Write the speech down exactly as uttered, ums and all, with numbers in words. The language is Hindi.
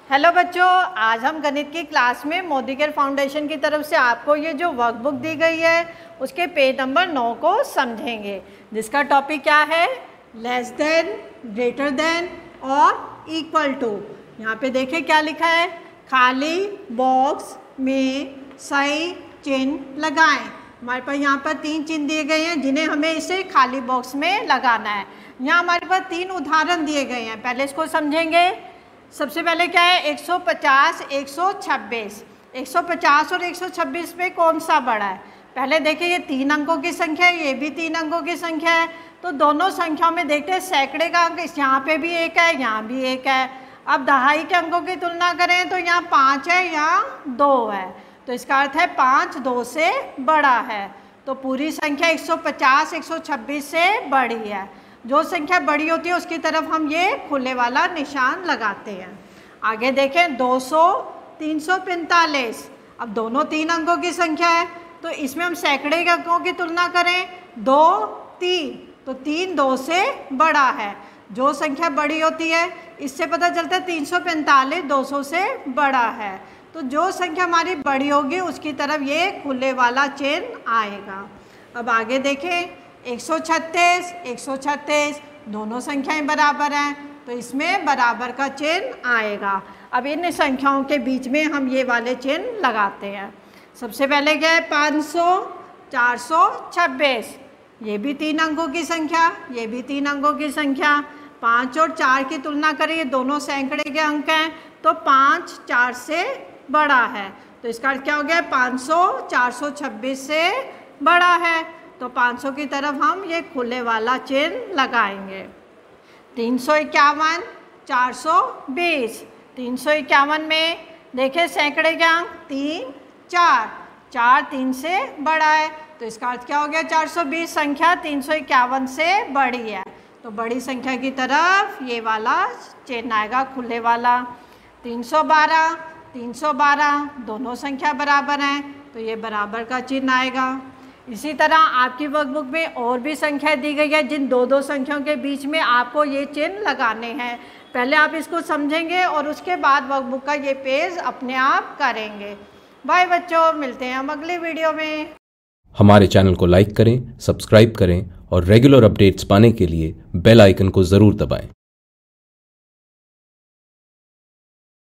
हेलो बच्चों, आज हम गणित की क्लास में मोदी केयर फाउंडेशन की तरफ से आपको ये जो वर्कबुक दी गई है उसके पेज नंबर नौ को समझेंगे, जिसका टॉपिक क्या है, लेस देन, ग्रेटर देन और इक्वल टू। यहाँ पे देखिए क्या लिखा है, खाली बॉक्स में सही चिन्ह लगाएं। हमारे पास यहाँ पर तीन चिन्ह दिए गए हैं जिन्हें हमें इसे खाली बॉक्स में लगाना है। यहाँ हमारे पास तीन उदाहरण दिए गए हैं, पहले इसको समझेंगे। सबसे पहले क्या है, एक सौ पचास, एक सौ छब्बीस। एक सौ पचास और एक सौ छब्बीस में कौन सा बड़ा है? पहले देखिए, ये तीन अंकों की संख्या है, ये भी तीन अंकों की संख्या है, तो दोनों संख्याओं में देखते हैं सैकड़े का अंक, यहाँ पे भी एक है, यहाँ भी एक है। अब दहाई के अंकों की तुलना करें तो यहाँ पाँच है, यहाँ दो है, तो इसका अर्थ है पाँच दो से बड़ा है। तो पूरी संख्या एक सौ पचास एक सौ छब्बीस से बड़ी है। जो संख्या बड़ी होती है उसकी तरफ हम ये खुले वाला निशान लगाते हैं। आगे देखें, दो सौ, तीन सौ पैंतालीस। अब दोनों तीन अंकों की संख्या है, तो इसमें हम सैकड़े के अंकों की तुलना करें, दो, तीन, तो तीन दो से बड़ा है। जो संख्या बड़ी होती है इससे पता चलता है तीन सौ पैंतालीस दो सौ से बड़ा है। तो जो संख्या हमारी बड़ी होगी उसकी तरफ ये खुले वाला चिन्ह आएगा। अब आगे देखें, एक सौ छत्तीस, एक सौ छत्तीस, दोनों संख्याएं बराबर हैं, तो इसमें बराबर का चिन्ह आएगा। अब इन संख्याओं के बीच में हम ये वाले चिन्ह लगाते हैं। सबसे पहले क्या है, पाँच सौ, चार सौ छब्बीस, ये भी तीन अंकों की संख्या, ये भी तीन अंकों की संख्या। पाँच और चार की तुलना करें, ये दोनों सैकड़े के अंक हैं, तो पाँच चार से बड़ा है, तो इसका अर्थ क्या हो गया, पाँच सौ चार सौ छब्बीस से बड़ा है। तो पाँच सौ की तरफ हम ये खुले वाला चिन्ह लगाएंगे। तीन सौ इक्यावन, चार सौ बीस, तीन सौ इक्यावन में देखिए सैकड़े के अंक, तीन, चार, चार तीन से बड़ा है, तो इसका अर्थ क्या हो गया, चार सौ बीस संख्या तीन सौ इक्यावन से बड़ी है, तो बड़ी संख्या की तरफ ये वाला चिन्ह आएगा, खुले वाला। तीन सौ बारह, तीन सौ बारह, दोनों संख्या बराबर हैं, तो ये बराबर का चिन्ह आएगा। इसी तरह आपकी वर्कबुक में और भी संख्याएं दी गई है, जिन दो दो संख्याओं के बीच में आपको ये चिन्ह लगाने हैं। पहले आप इसको समझेंगे और उसके बाद वर्कबुक का ये पेज अपने आप करेंगे। बाय बच्चों, मिलते हैं हम अगले वीडियो में। हमारे चैनल को लाइक करें, सब्सक्राइब करें और रेगुलर अपडेट्स पाने के लिए बेल आइकन को ज़रूर दबाएं।